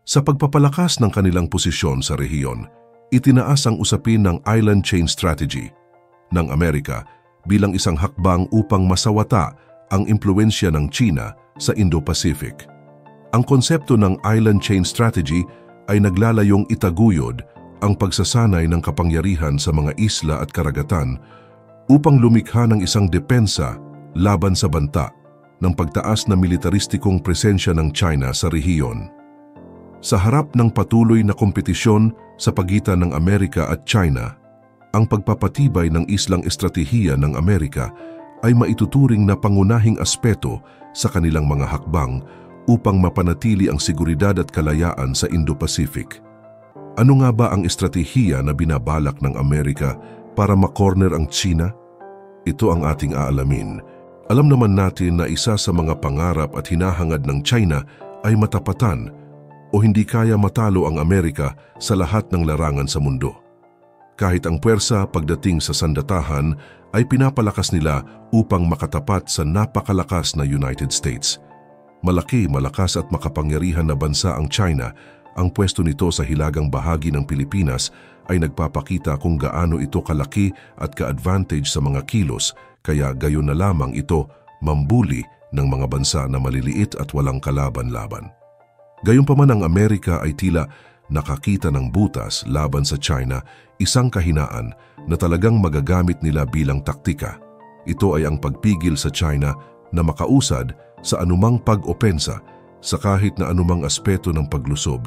Sa pagpapalakas ng kanilang posisyon sa rehiyon, itinaas ang usapin ng Island Chain Strategy ng Amerika bilang isang hakbang upang masawata ang impluwensya ng China sa Indo-Pacific. Ang konsepto ng Island Chain Strategy ay naglalayong itaguyod ang pagsasanay ng kapangyarihan sa mga isla at karagatan upang lumikha ng isang depensa laban sa banta ng pagtaas na militaristikong presensya ng China sa rehiyon. Sa harap ng patuloy na kompetisyon sa pagitan ng Amerika at China, ang pagpapatibay ng islang estratehiya ng Amerika ay maituturing na pangunahing aspeto sa kanilang mga hakbang upang mapanatili ang seguridad at kalayaan sa Indo-Pacific. Ano nga ba ang estratehiya na binabalak ng Amerika para makorner ang China? Ito ang ating aalamin. Alam naman natin na isa sa mga pangarap at hinahangad ng China ay matapatan o hindi kaya matalo ang Amerika sa lahat ng larangan sa mundo. Kahit ang puwersa pagdating sa sandatahan ay pinapalakas nila upang makatapat sa napakalakas na United States. Malaki, malakas at makapangyarihan na bansa ang China. Ang pwesto nito sa hilagang bahagi ng Pilipinas ay nagpapakita kung gaano ito kalaki at ka-advantage sa mga kilos, kaya gayon na lamang ito mambuli ng mga bansa na maliliit at walang kalaban-laban. Gayunpaman ang Amerika ay tila nakakita ng butas laban sa China, isang kahinaan na talagang magagamit nila bilang taktika. Ito ay ang pagpigil sa China na makausad sa anumang pag-opensa sa kahit na anumang aspeto ng paglusob.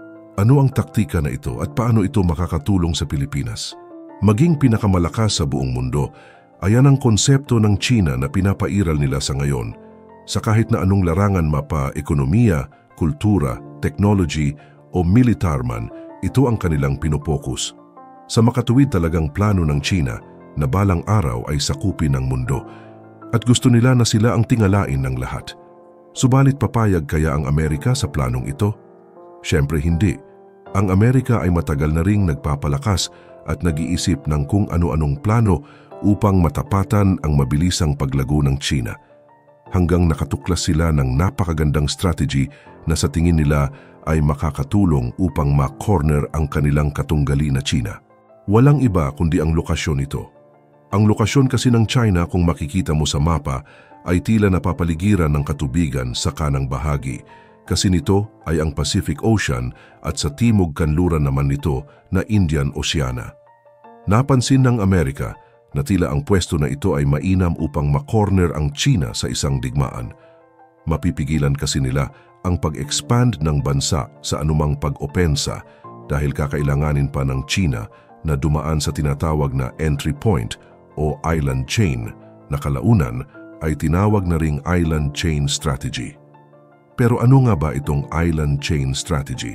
Ano ang taktika na ito at paano ito makakatulong sa Pilipinas? Maging pinakamalakas sa buong mundo, ayan ang konsepto ng China na pinapairal nila sa ngayon. Sa kahit na anong larangan mapa, ekonomiya, kultura, technology o militar man, ito ang kanilang pinopokus. Sa makatuwid talagang plano ng China na balang araw ay sakupin ng mundo at gusto nila na sila ang tingalain ng lahat. Subalit papayag kaya ang Amerika sa planong ito? Siyempre hindi. Ang Amerika ay matagal na ring nagpapalakas at nag-iisip ng kung ano-anong plano upang matapatan ang mabilisang paglago ng China. Hanggang nakatuklas sila ng napakagandang strategy na sa tingin nila ay makakatulong upang ma-corner ang kanilang katunggali na China. Walang iba kundi ang lokasyon nito. Ang lokasyon kasi ng China, kung makikita mo sa mapa, ay tila napapaligiran ng katubigan sa kanang bahagi. Kasi nito ay ang Pacific Ocean at sa timog kanluran naman nito na Indian Oceana. Napansin ng Amerika na tila ang pwesto na ito ay mainam upang makorner ang China sa isang digmaan. Mapipigilan kasi nila ang pag-expand ng bansa sa anumang pag-opensa dahil kakailanganin pa ng China na dumaan sa tinatawag na entry point o island chain na kalaunan ay tinawag na ring Island Chain Strategy. Pero ano nga ba itong Island Chain Strategy?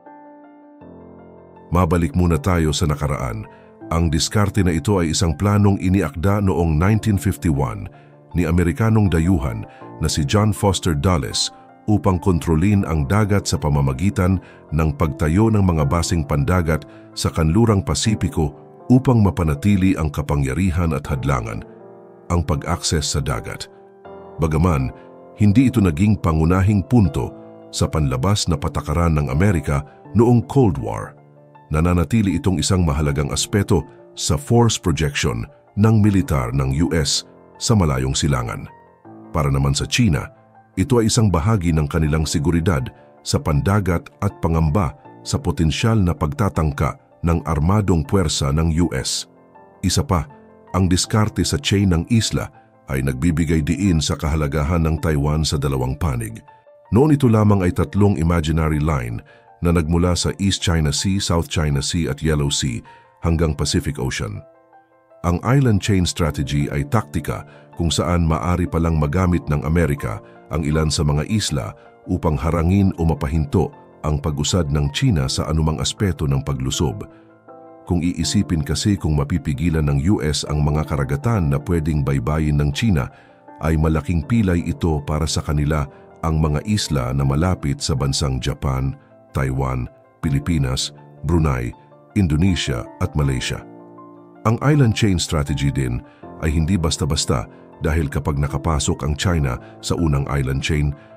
Mabalik muna tayo sa nakaraan. Ang diskarte na ito ay isang planong iniakda noong 1951 ni Amerikanong dayuhan na si John Foster Dulles upang kontrolin ang dagat sa pamamagitan ng pagtayo ng mga basing pandagat sa kanlurang Pasipiko upang mapanatili ang kapangyarihan at hadlangan, ang pag-akses sa dagat. Bagaman, hindi ito naging pangunahing punto sa panlabas na patakaran ng Amerika noong Cold War. Nananatili itong isang mahalagang aspeto sa force projection ng militar ng US sa malayong silangan. Para naman sa China, ito ay isang bahagi ng kanilang seguridad sa pandagat at pangamba sa potensyal na pagtatangka ng armadong puwersa ng US. Isa pa, ang diskarte sa chain ng isla ay nagbibigay diin sa kahalagahan ng Taiwan sa dalawang panig. Noon ito lamang ay 3 imaginary line na nagmula sa East China Sea, South China Sea at Yellow Sea hanggang Pacific Ocean. Ang Island Chain Strategy ay taktika kung saan maari palang magamit ng Amerika ang ilan sa mga isla upang harangin o mapahinto ang pag-usad ng China sa anumang aspeto ng paglusob. Kung iisipin kasi kung mapipigilan ng US ang mga karagatan na pwedeng baybayin ng China, ay malaking pilay ito para sa kanila ang mga isla na malapit sa bansang Japan, Taiwan, Pilipinas, Brunei, Indonesia at Malaysia. Ang Island Chain Strategy din ay hindi basta-basta dahil kapag nakapasok ang China sa unang island chain,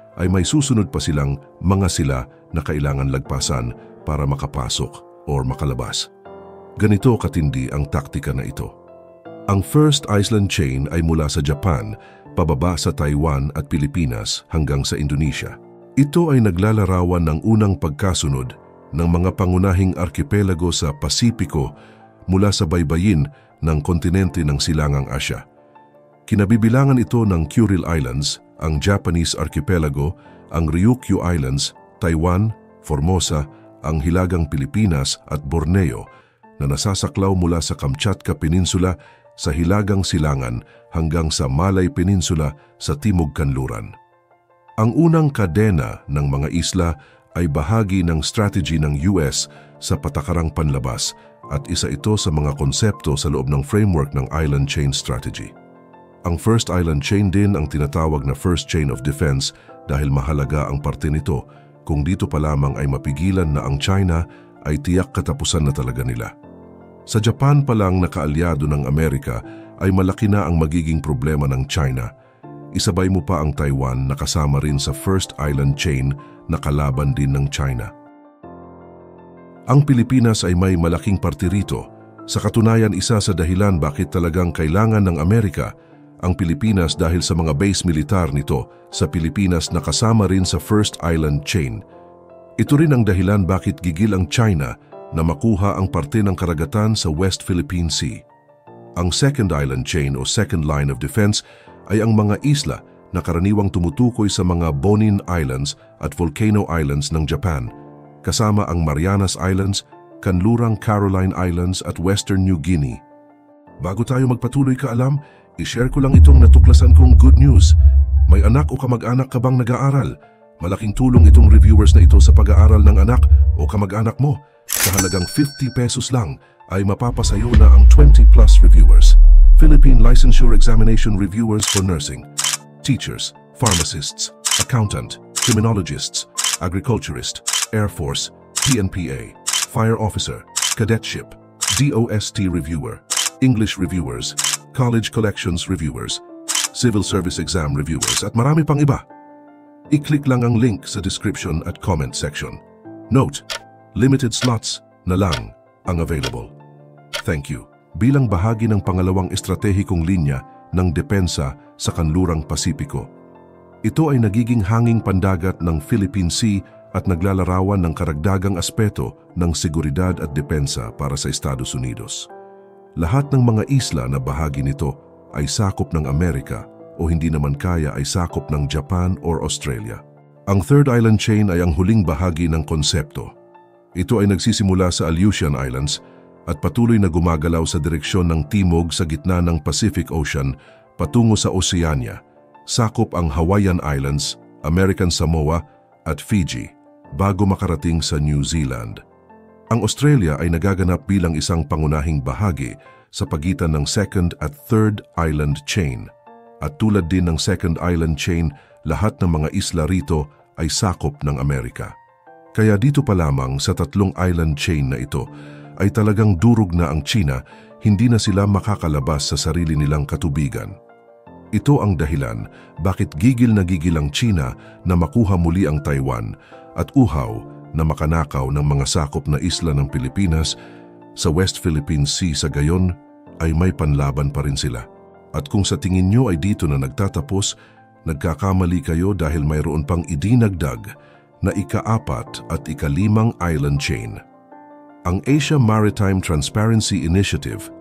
ay may susunod pa silang mga sila na kailangan lagpasan para makapasok o makalabas. Ganito katindi ang taktika na ito. Ang first island chain ay mula sa Japan, pababa sa Taiwan at Pilipinas hanggang sa Indonesia. Ito ay naglalarawan ng unang pagkasunod ng mga pangunahing arkipelago sa Pasipiko mula sa baybayin ng kontinente ng Silangang Asya. Kinabibilangan ito ng Kuril Islands, ang Japanese Archipelago, ang Ryukyu Islands, Taiwan, Formosa, ang Hilagang Pilipinas at Borneo na nasasaklaw mula sa Kamchatka Peninsula sa Hilagang Silangan hanggang sa Malay Peninsula sa Timog Kanluran. Ang unang kadena ng mga isla ay bahagi ng strategy ng US sa patakarang panlabas at isa ito sa mga konsepto sa loob ng framework ng Island Chain Strategy. Ang first island chain din ang tinatawag na first chain of defense dahil mahalaga ang parte nito kung dito pa lamang ay mapigilan na ang China ay tiyak katapusan na talaga nila. Sa Japan pa lang na kaalyado ng Amerika ay malaki na ang magiging problema ng China. Isabay mo pa ang Taiwan na kasama rin sa first island chain na kalaban din ng China. Ang Pilipinas ay may malaking parte rito. Sa katunayan, isa sa dahilan bakit talagang kailangan ng Amerika ang Pilipinas dahil sa mga base militar nito sa Pilipinas na kasama rin sa first island chain. Ito rin ang dahilan bakit gigil ang China na makuha ang parte ng karagatan sa West Philippine Sea. Ang second island chain o second line of defense ay ang mga isla na karaniwang tumutukoy sa mga Bonin Islands at Volcano Islands ng Japan, kasama ang Marianas Islands, Kanlurang Caroline Islands at Western New Guinea. Bago tayo magpatuloy, kaalam, i-share ko lang itong natuklasan kong good news. May anak o kamag-anak ka bang nag-aaral? Malaking tulong itong reviewers na ito sa pag-aaral ng anak o kamag-anak mo. Sa halagang 50 pesos lang ay mapapasayo na ang 20+ reviewers. Philippine Licensure Examination Reviewers for Nursing, Teachers, Pharmacists, Accountant, Criminologists, Agriculturist, Air Force, PNPA, Fire Officer, Cadetship, DOST Reviewer, English Reviewers, College Collections Reviewers, Civil Service Exam Reviewers at marami pang iba. I-click lang ang link sa description at comment section. Note, limited slots na lang ang available. Thank you. Bilang bahagi ng pangalawang estratehikong linya ng depensa sa Kanlurang Pasipiko, ito ay nagiging hanging pandagat ng Philippine Sea at naglalarawan ng karagdagang aspeto ng seguridad at depensa para sa Estados Unidos. Lahat ng mga isla na bahagi nito ay sakop ng Amerika o hindi naman kaya ay sakop ng Japan or Australia. Ang third island chain ay ang huling bahagi ng konsepto. Ito ay nagsisimula sa Aleutian Islands at patuloy na gumagalaw sa direksyon ng timog sa gitna ng Pacific Ocean patungo sa Oceania. Sakop ang Hawaiian Islands, American Samoa at Fiji bago makarating sa New Zealand. Ang Australia ay nagaganap bilang isang pangunahing bahagi sa pagitan ng second at third island chain. At tulad din ng second island chain, lahat ng mga isla rito ay sakop ng Amerika. Kaya dito pa lamang sa tatlong island chain na ito ay talagang durog na ang China, hindi na sila makakalabas sa sarili nilang katubigan. Ito ang dahilan bakit gigil na gigil ang China na makuha muli ang Taiwan at uhaw na makanakaw ng mga sakop na isla ng Pilipinas sa West Philippine Sea. Sa gayon ay may panlaban pa rin sila. At kung sa tingin nyo ay dito na nagtatapos, nagkakamali kayo dahil mayroon pang idinagdag na ika-4 at ika-5 island chain. Ang Asia Maritime Transparency Initiative,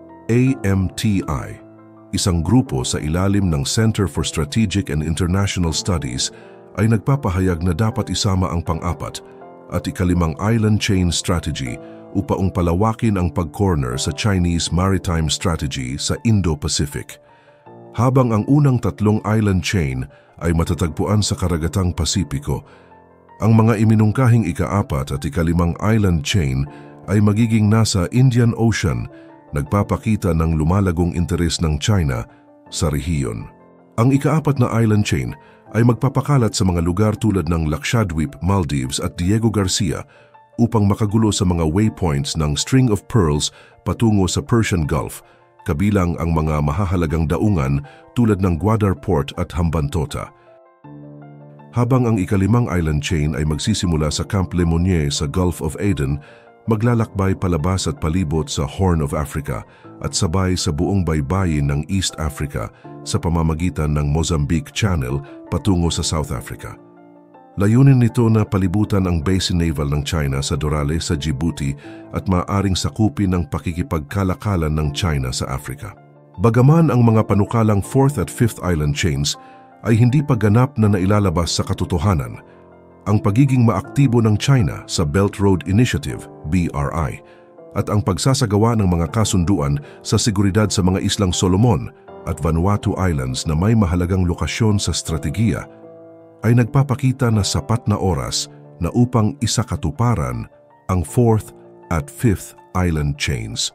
AMTI, isang grupo sa ilalim ng Center for Strategic and International Studies, ay nagpapahayag na dapat isama ang pang-4 at ika-5 island chain strategy upang palawakin ang pag-corner sa Chinese maritime strategy sa Indo-Pacific. Habang ang unang 3 island chain ay matatagpuan sa karagatang Pasipiko, ang mga iminungkahing ika-4 at ika-5 island chain ay magiging nasa Indian Ocean, nagpapakita ng lumalagong interes ng China sa rehiyon. Ang ika-4 na island chain ay magpapakalat sa mga lugar tulad ng Lakshadweep, Maldives at Diego Garcia upang makagulo sa mga waypoints ng String of Pearls patungo sa Persian Gulf, kabilang ang mga mahahalagang daungan tulad ng Guadar Port at Hambantota. Habang ang ikalimang island chain ay magsisimula sa Camp Lemonnier sa Gulf of Aden, maglalakbay palabas at palibot sa Horn of Africa at sabay sa buong baybayin ng East Africa sa pamamagitan ng Mozambique Channel patungo sa South Africa. Layunin nito na palibutan ang base naval ng China sa Dorale sa Djibouti at maaaring sakupin ang pakikipagkalakalan ng China sa Africa. Bagaman ang mga panukalang 4th at 5th island chains ay hindi pa ganap na nailalabas sa katotohanan, ang pagiging maaktibo ng China sa Belt Road Initiative, BRI, at ang pagsasagawa ng mga kasunduan sa seguridad sa mga Islang Solomon at Vanuatu Islands na may mahalagang lokasyon sa strategiya ay nagpapakita na sapat na oras na upang isakatuparan ang 4th at 5th island chains.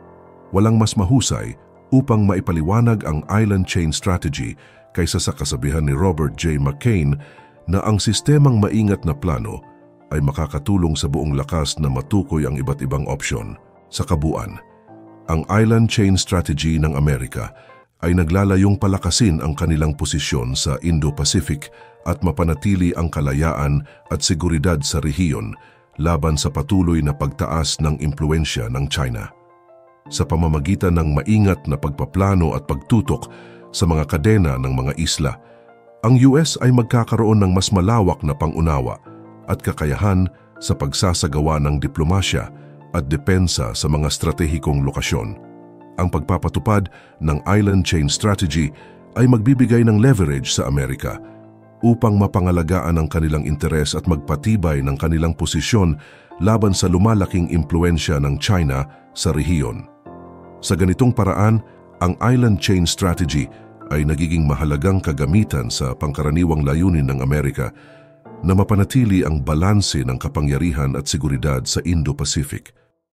Walang mas mahusay upang maipaliwanag ang island chain strategy kaysa sa kasabihan ni Robert J. McCain na ang sistemang maingat na plano ay makakatulong sa buong lakas na matukoy ang iba't ibang opsyon. Sa kabuuan, ang island chain strategy ng Amerika ay naglalayong palakasin ang kanilang posisyon sa Indo-Pacific at mapanatili ang kalayaan at seguridad sa rehiyon laban sa patuloy na pagtaas ng impluensya ng China. Sa pamamagitan ng maingat na pagpaplano at pagtutok sa mga kadena ng mga isla, ang US ay magkakaroon ng mas malawak na pangunawa at kakayahan sa pagsasagawa ng diplomasya at depensa sa mga stratehikong lokasyon. Ang pagpapatupad ng island chain strategy ay magbibigay ng leverage sa Amerika upang mapangalagaan ang kanilang interes at magpatibay ng kanilang posisyon laban sa lumalaking impluensya ng China sa rehiyon. Sa ganitong paraan, ang island chain strategy ay nagiging mahalagang kagamitan sa pangkaraniwang layunin ng Amerika na mapanatili ang balanse ng kapangyarihan at seguridad sa Indo-Pacific.